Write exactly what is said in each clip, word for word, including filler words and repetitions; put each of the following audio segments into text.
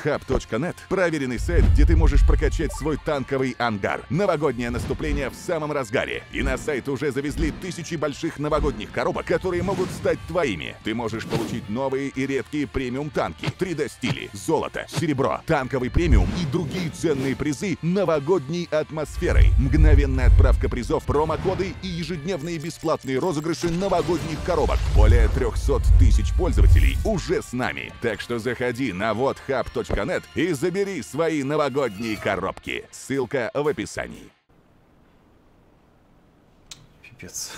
хаб точка нет – проверенный сайт, где ты можешь прокачать свой танковый ангар. Новогоднее наступление в самом разгаре. И на сайт уже завезли тысячи больших новогодних коробок, которые могут стать твоими. Ты можешь получить новые и редкие премиум танки, три дэ стили, золото, серебро, танковый премиум и другие ценные призы новогодней атмосферой. Мгновенная отправка призов, промокоды и ежедневные бесплатные розыгрыши новогодних коробок. Более трехсот тысяч пользователей уже с нами. Так что заходи на вот хаб точка нет и забери свои новогодние коробки. Ссылка в описании. Пипец.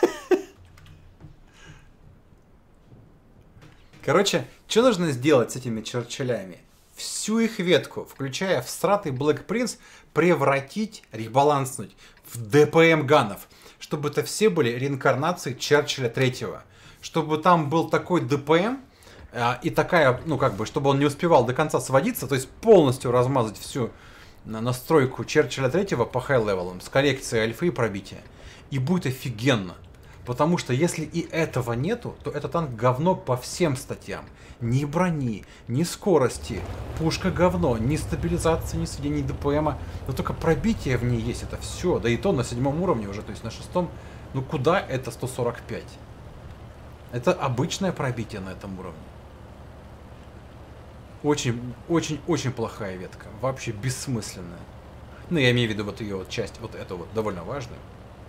Короче, что нужно сделать с этими Черчиллями? Всю их ветку, включая всратый Black Prince, превратить, ребаланснуть в дэ пэ эм-ганов. Чтобы это все были реинкарнации Черчилля третьего. Чтобы там был такой дэ пэ эм, э, и такая, ну как бы, чтобы он не успевал до конца сводиться, то есть полностью размазать всю настройку Черчилля третьего по хай-левелам с коррекцией альфы и пробития. И будет офигенно. Потому что если и этого нету, то этот танк говно по всем статьям. Ни брони, ни скорости, пушка говно, ни стабилизации, ни сведения, ни дэ пэ эма. Но только пробитие в ней есть, это все. Да и то на седьмом уровне уже, то есть на шестом. Ну куда это сто сорок пять? Это обычное пробитие на этом уровне. Очень, очень, очень плохая ветка. Вообще бессмысленная. Ну я имею в виду вот ее вот часть, вот эту вот довольно важную.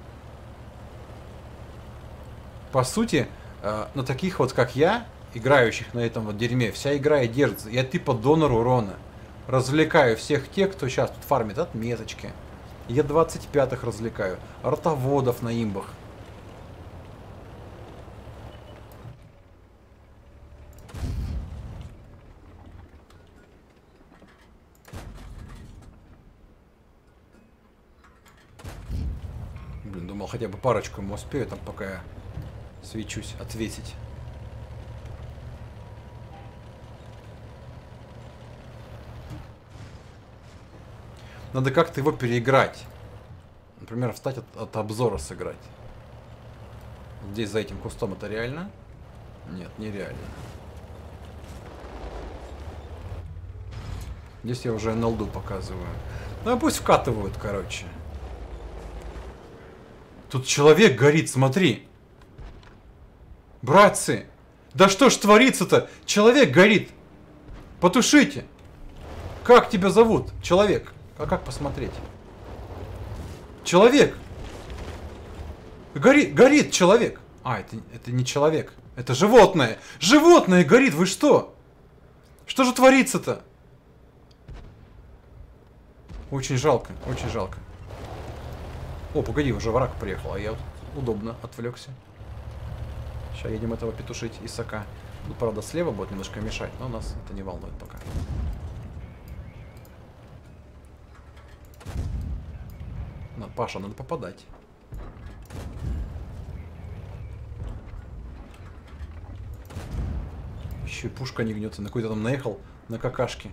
По сути, э, на таких вот, как я, играющих на этом вот дерьме, вся игра и держится. Я типа донор урона. Развлекаю всех тех, кто сейчас тут фармит отметочки. Я двадцать пятых развлекаю. Ротоводов на имбах. Блин, думал, хотя бы парочку ему успею, там пока я свечусь, ответить. Надо как-то его переиграть. Например, встать от, от обзора сыграть. Здесь за этим кустом это реально? Нет, нереально. Здесь я уже эн эл ди показываю. Ну а пусть вкатывают, короче. Тут человек горит, смотри. Братцы! Да что ж творится-то? Человек горит! Потушите! Как тебя зовут? Человек. А как посмотреть? Человек! Горит, горит человек! А, это, это не человек. Это животное! Животное горит! Вы что? Что же творится-то? Очень жалко, очень жалко. О, погоди, уже враг приехал, а я вот удобно отвлекся. Сейчас едем этого петушить Исака. Ну, правда, слева будет немножко мешать, но нас это не волнует пока. Надо, Паша, надо попадать. Еще и пушка не гнется. На какой-то там наехал на какашки.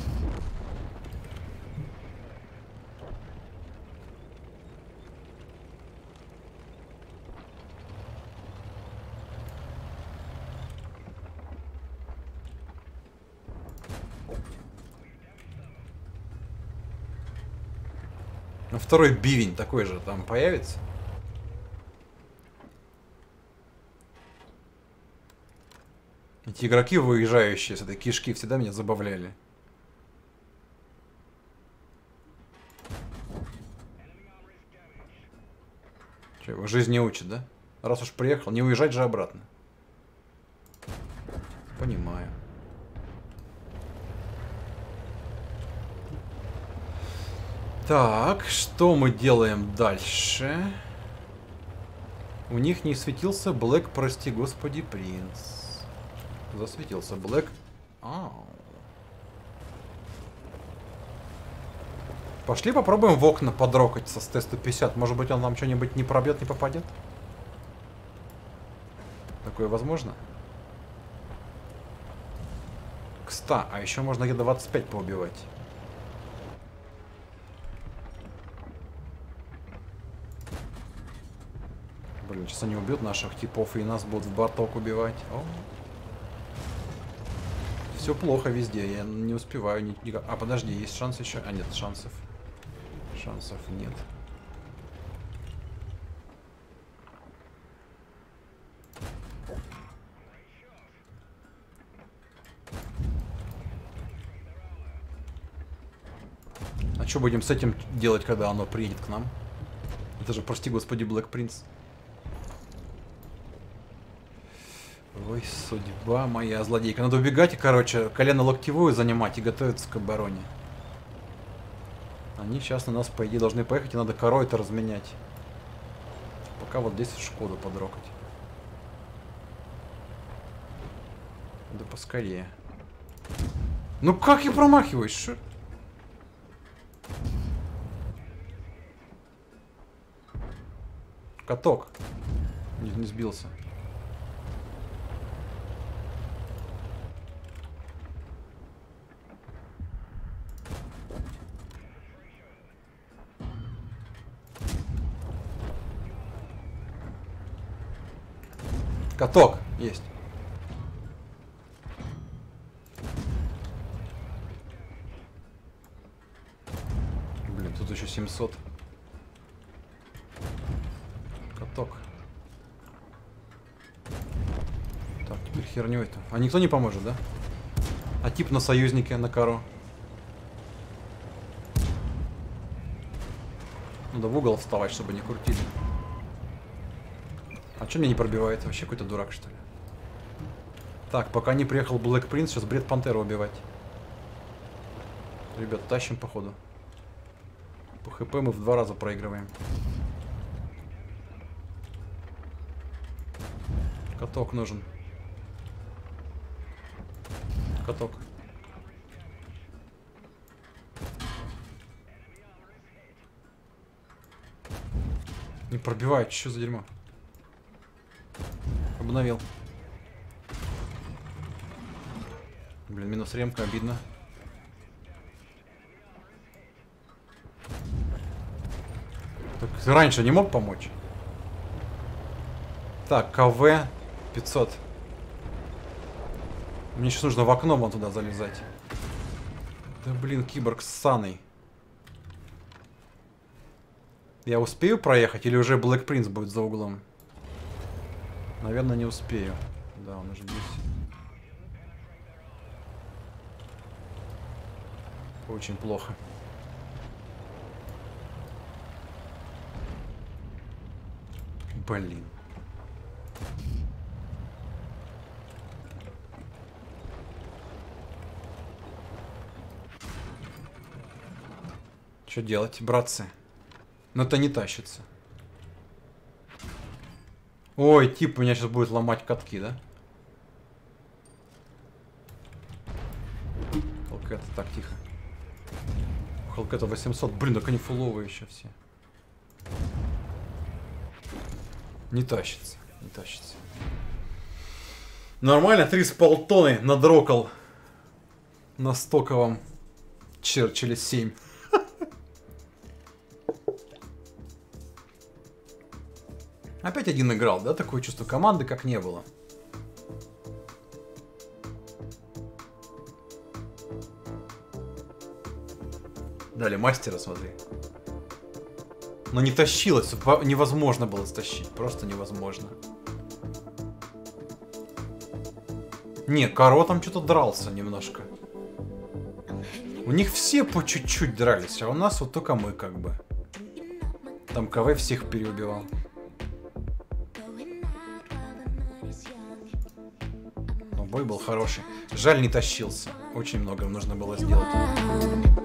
Ну, второй бивень такой же там появится. Эти игроки, выезжающие с этой кишки, всегда меня забавляли. Че, его жизнь не учит, да? Раз уж приехал, не уезжать же обратно. Понимаю. Так, что мы делаем дальше? У них не светился Блэк, прости господи, принц. Засветился Блэк. Ау. Пошли попробуем в окна подрокать со Т сто пятьдесят. Может быть, он нам что-нибудь не пробьет, не попадет? Такое возможно? К ста. А еще можно Е двадцать пять поубивать. Блин, сейчас они убьют наших типов и нас будут в борток убивать. О. Все плохо везде, я не успеваю. Ни... А подожди, есть шанс еще? А нет, шансов. Шансов нет. А что будем с этим делать, когда оно приедет к нам? Это же, прости господи, Black Prince. Ой, судьба моя злодейка. Надо убегать и, короче, колено-локтевую занимать и готовиться к обороне. Они сейчас на нас, по идее, должны поехать, и надо корой это разменять. Пока вот здесь Шкоду подрокать. Да поскорее. Ну как я промахиваюсь? Шо? Каток. Не, не сбился. Каток есть. Блин, тут еще семьсот. Каток. Так, теперь херню это. А никто не поможет, да? А тип на союзнике, на кару. Надо в угол вставать, чтобы не крутили. А что меня не пробивает? Вообще какой-то дурак, что ли? Так, пока не приехал Black Prince, сейчас бред Пантеру убивать. Ребят, тащим, походу. По хп мы в два раза проигрываем. Каток нужен. Каток. Не пробивает, что за дерьмо? Обновил. Блин, минус ремка, обидно. Так, ты раньше не мог помочь? Так, КВ пятьсот. Мне сейчас нужно в окно вон туда залезать. Да блин, киборг ссаный. Я успею проехать или уже Black Prince будет за углом? Наверное, не успею. Да, он уже здесь. Очень плохо. Блин. Что делать, братцы? Но это не тащится. Ой, тип меня сейчас будет ломать катки, да? Хелкета, так, тихо. Хелкета восемьсот. Блин, так они фуловые еще все. Не тащится, не тащится. Нормально, три с полтонны надрокал на стоковом Черчилле семь. Опять один играл, да? Такое чувство команды, как не было. Дали мастера, смотри. Но не тащилось, невозможно было стащить, просто невозможно. Не, Каро там что-то дрался немножко. У них все по чуть-чуть дрались, а у нас вот только мы как бы. Там КВ всех переубивал. Но бой был хороший. Жаль, не тащился. Очень много нужно было сделать.